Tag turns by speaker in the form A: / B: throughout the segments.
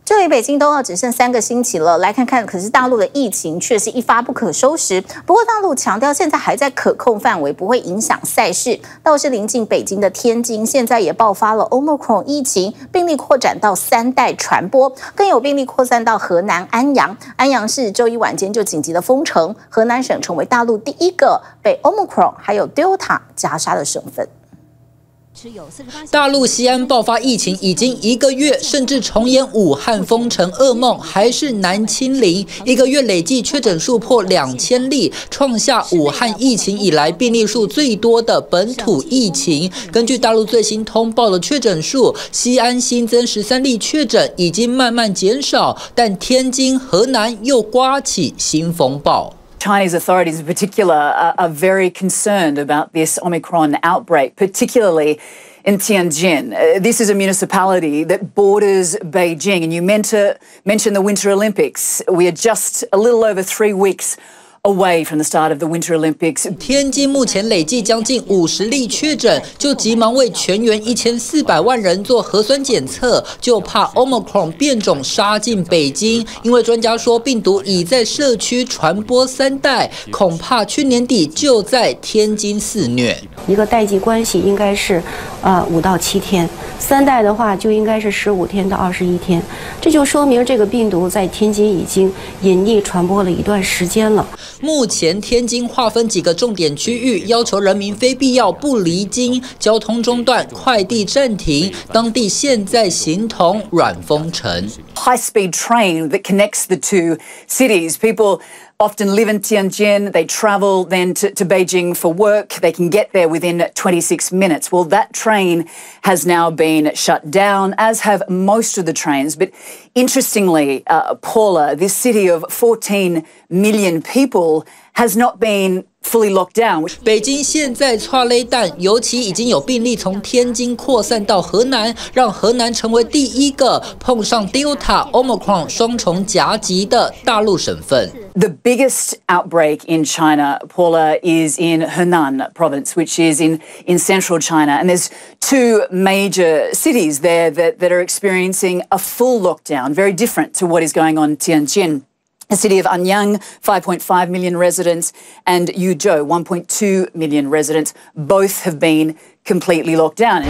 A: 距离北京冬奥只剩3个星期了，来看看，可是大陆的疫情却是一发不可收拾。不过大陆强调，现在还在可控范围，不会影响赛事。倒是临近北京的天津，现在也爆发了 Omicron 疫情，病例扩展到3代传播，更有病例扩散到河南安阳。安阳市周一晚间就紧急的封城，河南省成为大陆第一个被 Omicron 还有 Delta 夹杀的省份。
B: 大陆西安爆发疫情已经1个月，甚至重演武汉封城噩梦，还是难清零。1个月累计确诊数破2000例，创下武汉疫情以来病例数最多的本土疫情。根据大陆最新通报的确诊数，西安新增13例确诊，已经慢慢减少，但天津、河南又刮起新风暴。
C: Chinese authorities in particular are very concerned about this Omicron outbreak, particularly in Tianjin. This is a municipality that borders Beijing, and you mention the Winter Olympics. We are just a little over 3 weeks away from the start of the Winter Olympics.
B: 天津目前累计将近50例确诊，就急忙为全员1400万人做核酸检测，就怕 Omicron 变种杀进北京。因为专家说病毒已在社区传播3代，恐怕去年底就在天津肆虐。
D: 一个代际关系应该是5到7天，3代的话就应该是15天到21天，这就说明这个病毒在天津已经隐匿传播了一段时间了。
B: 目前天津划分几个重点区域，要求人民非必要不离京，交通中断，快递暂停。当地现在形同软封城。
C: High-speed train that connects the two cities. People often live in Tianjin, they travel then to Beijing for work, they can get there within 26 minutes. Well, that train has now been shut down, as have most of the trains. But interestingly, Paula, this city of 14 million people has not been fully locked down.
B: 北京现在剉咧蛋，尤其已经有病例从天津扩散到河南，让河南成为第一个碰上 Delta、Omicron 双重夹击的大陆省份。
C: The biggest outbreak in China, Paula, is in Henan province, which is in central China. And there's 2 major cities there that are experiencing a full lockdown, very different to what is going on in Tianjin. The city of Anyang, 5.5 million residents, and Yuzhou, 1.2 million residents, both have been completely locked down.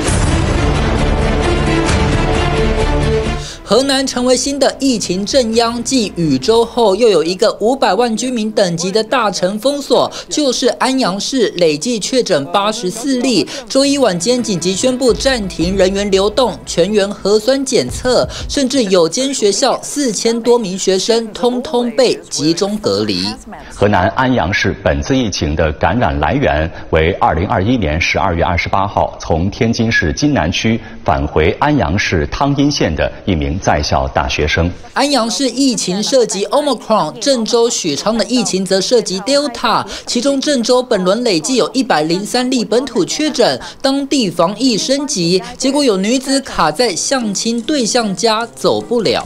B: 河南成为新的疫情震央，继禹州后，又有一个500万居民等级的大城封锁，就是安阳市，累计确诊84例。周一晚间紧急宣布暂停人员流动，全员核酸检测，甚至有间学校4000多名学生通通被集中隔离。
E: 河南安阳市本次疫情的感染来源为2021年12月28号从天津市津南区返回安阳市汤阴县的一名 在校大学生。
B: 安阳市疫情涉及 Omicron， 郑州许昌的疫情则涉及 Delta， 其中郑州本轮累计有103例本土确诊，当地防疫升级，结果有女子卡在相亲对象家走不了。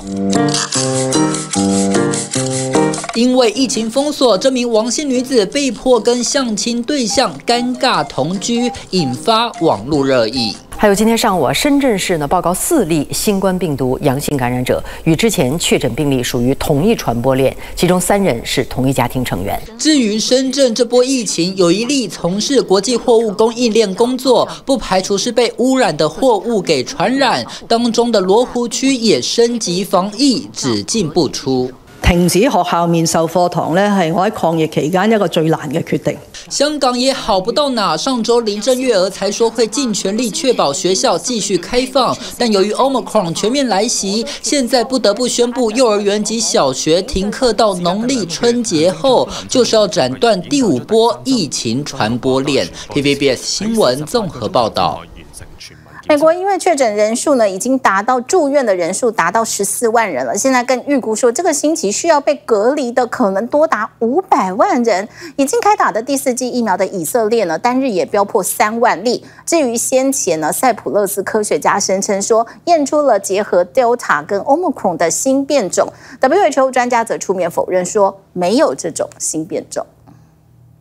B: 因为疫情封锁，这名王姓女子被迫跟相亲对象尴尬同居，引发网络热议。
F: 还有今天上午，深圳市呢报告4例新冠病毒阳性感染者，与之前确诊病例属于同一传播链，其中3人是同一家庭成员。
B: 至于深圳这波疫情，有1例从事国际货物供应链工作，不排除是被污染的货物给传染。当中的罗湖区也升级防疫，只进不出。
G: 停止學校面授課堂咧，係我喺抗疫期間一個最難嘅決定。
B: 香港也好不到哪，上周林郑月娥才说会尽全力确保学校继续开放，但由于 Omicron 全面来袭，现在不得不宣布幼儿园及小学停课到农历春节后，就是要斩断第5波疫情传播链。TVBS 新闻综合报道。
A: 美国因为确诊人数呢，已经达到住院的人数达到14万人了。现在更预估说，这个星期需要被隔离的可能多达500万人。已经开打的第4剂疫苗的以色列呢，单日也飙破3万例。至于先前呢，塞浦路斯科学家声称说，验出了结合 Delta 跟 Omicron 的新变种。WHO 专家则出面否认说，没有这种新变种。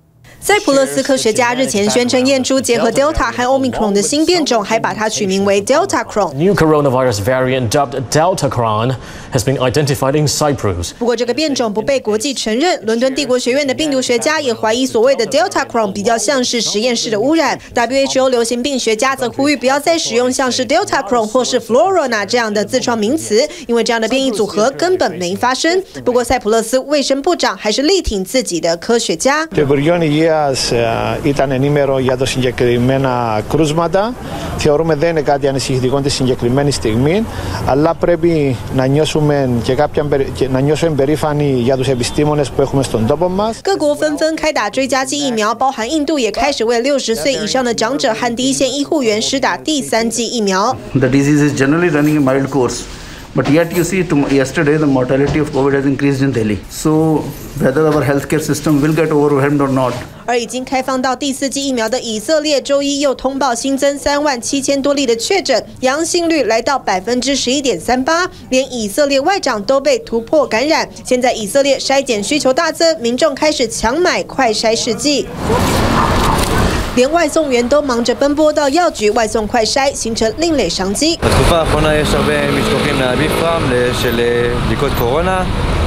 H: 塞浦路斯科学家日前宣称验出结合 Delta 和 Omicron 的新变种，还把它取名为 Deltacron。
I: New coronavirus variant dubbed Deltacron has been identified in Cyprus.
H: 不过这个变种不被国际承认，伦敦帝国学院的病毒学家也怀疑所谓的 Deltacron 比较像是实验室的污染。WHO 流行病学家则呼吁不要再使用像是 Deltacron 或是 Florona 这样的自创名词，因为这样的变异组合根本没发生。不过塞浦路斯卫生部长还是力挺自己的科学家。
J: Ήταν ενήμερο για το συγκεκριμένα κρούσματα. Θεωρούμε δεν είναι κάτι ανησυχητικό τη συγκεκριμένη στιγμή, αλλά πρέπει να νιώσουμε να νιώσουμε περήφανοι για τους επιστήμονες που έχουμε στον τόπο μας.
H: 各国纷纷开打追加剂疫苗，包含印度也开始为60岁以上的长者和第一线医护员施打第3剂疫苗。
K: The disease is generally running a mild course. But yet you see yesterday the mortality of COVID has increased in Delhi. So whether our healthcare system will get overwhelmed or not.
H: 而已经开放到第4剂疫苗的以色列，周一又通报新增37000多例的确诊，阳性率来到11.38%，连以色列外长都被突破感染。现在以色列筛检需求大增，民众开始抢买快筛试剂。连外送员都忙着奔波到药局外送快筛，形成另类商机。
L: בתקופה האחרונה יש הרבה משלוחים מהביפרם של בדיקות קורונה,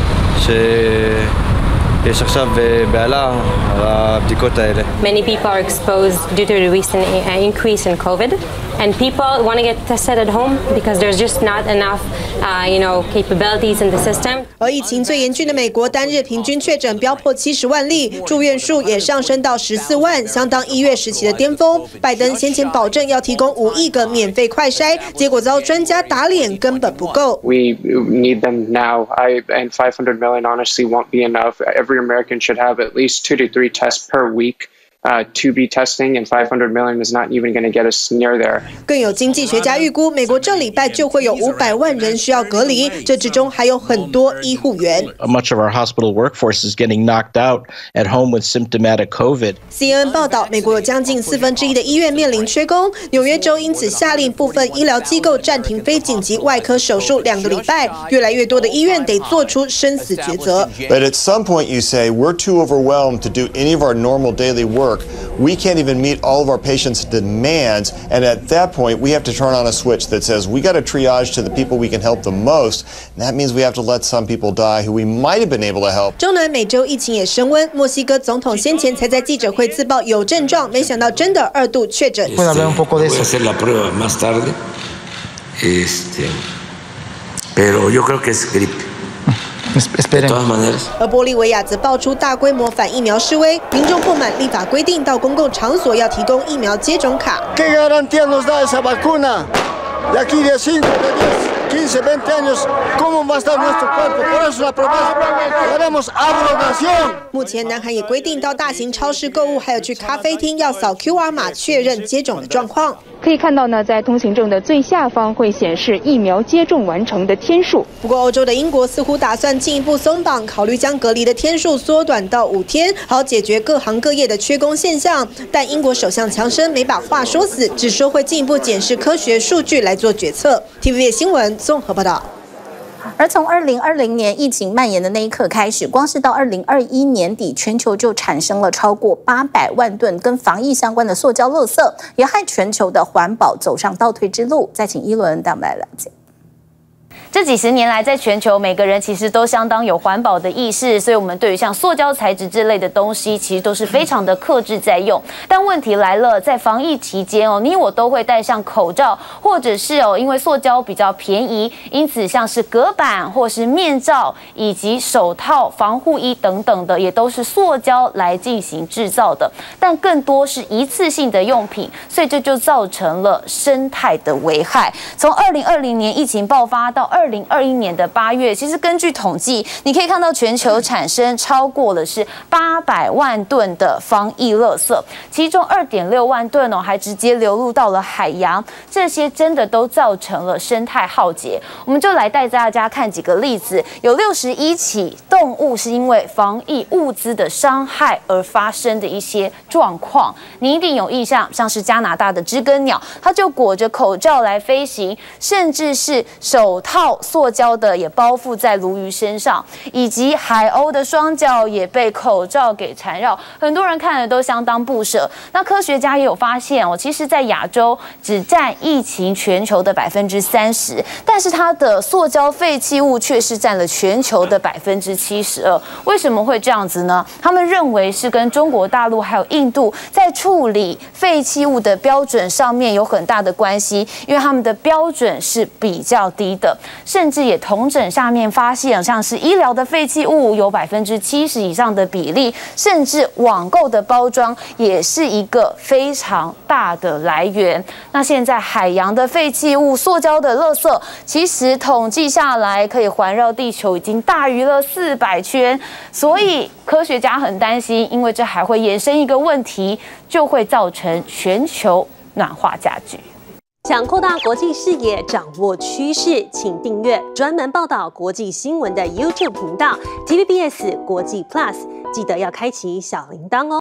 L: שיש עכשיו בהלה על הבדיקות האלה.
M: Many people are exposed due to the recent increase in COVID, and people want to get tested at home because there's just not enough, capabilities in the system.
H: 而疫情最严峻的美国，单日平均确诊飙破70万例，住院数也上升到14万，相当1月时期的巅峰。拜登先前保证要提供5亿个免费快筛，结果遭专家打脸，根本不够。
N: We need them now. And 500 million honestly won't be enough. Every American should have at least 2 to 3 tests per week. To be testing, and 500 million is not even going to get us near there.
H: 更有经济学家预估，美国这礼拜就会有500万人需要隔离，这之中还有很多医护员。
O: Much of our hospital workforce is getting knocked out at home with symptomatic COVID.
H: CNN 报道，美国有将近1/4的医院面临缺工，纽约州因此下令部分医疗机构暂停非紧急外科手术2个礼拜，越来越多的医院得做出生死抉择。
P: But at some point you say we're too overwhelmed to do any of our normal daily work. We can't even meet all of our patients' demands, and at that point, we have to turn on a switch that says we got to triage to the people we can help the most. And that means we have to let some people die who we might have been able to help.
H: 中南美洲疫情也升温，墨西哥总统先前才在记者会自曝有症状，没想到真的2度确诊。
Q: Voy a hacer la prueba más tarde, pero yo creo que es gripe.
H: 而玻利维亚则爆出大规模反疫苗示威，民众不满立法规定到公共场所要提供疫苗接种卡。
R: ¿Qué garantía nos da esa vacuna? De aquí de 5, de 10, 15, 20 años, ¿cómo va a estar nuestro cuerpo? Por eso la promesa, queremos abrogación.
H: 目前，南韩也规定到大型超市购物，还有去咖啡厅要扫 QR 码确认接种的状况。
S: 可以看到呢，在通行证的最下方会显示疫苗接种完成的天数。
H: 不过，欧洲的英国似乎打算进一步松绑，考虑将隔离的天数缩短到5天，好解决各行各业的缺工现象。但英国首相强生没把话说死，只说会进一步检视科学数据来做决策。TVB 新闻综合报道。
A: 而从2020年疫情蔓延的那一刻开始，光是到2021年底，全球就产生了超过800万吨跟防疫相关的塑胶垃圾，也害全球的环保走上倒退之路。再请一轮带我们来了解。
T: 这几十年来，在全球每个人其实都相当有环保的意识，所以我们对于像塑胶材质之类的东西，其实都是非常的克制在用。但问题来了，在防疫期间你我都会戴上口罩，或者是因为塑胶比较便宜，因此像是隔板或是面罩以及手套、防护衣等等的，也都是塑胶来进行制造的。但更多是一次性的用品，所以这就造成了生态的危害。从2020年疫情爆发到2021年的8月，其实根据统计，你可以看到全球产生超过了是800万吨的防疫垃圾，其中2.6万吨还直接流入到了海洋，这些真的都造成了生态浩劫。我们就来带大家看几个例子，有61起动物是因为防疫物资的伤害而发生的一些状况，你一定有印象，像是加拿大的知更鸟，它就裹着口罩来飞行，甚至是手套罩塑胶的也包覆在鲈鱼身上，以及海鸥的双脚也被口罩给缠绕，很多人看了都相当不舍。那科学家也有发现其实在亚洲只占疫情全球的30%，但是它的塑胶废弃物却是占了全球的72%。为什么会这样子呢？他们认为是跟中国大陆还有印度在处理废弃物的标准上面有很大的关系，因为他们的标准是比较低的，甚至也统整下面发现，像是医疗的废弃物有70%以上的比例，甚至网购的包装也是一个非常大的来源。那现在海洋的废弃物、塑胶的垃圾，其实统计下来可以环绕地球已经大于了400圈，所以科学家很担心，因为这还会衍生一个问题，就会造成全球暖化加剧。
U: 想扩大国际视野，掌握趋势，请订阅专门报道国际新闻的 YouTube 频道 TVBS 国际 Plus， 记得要开启小铃铛哦。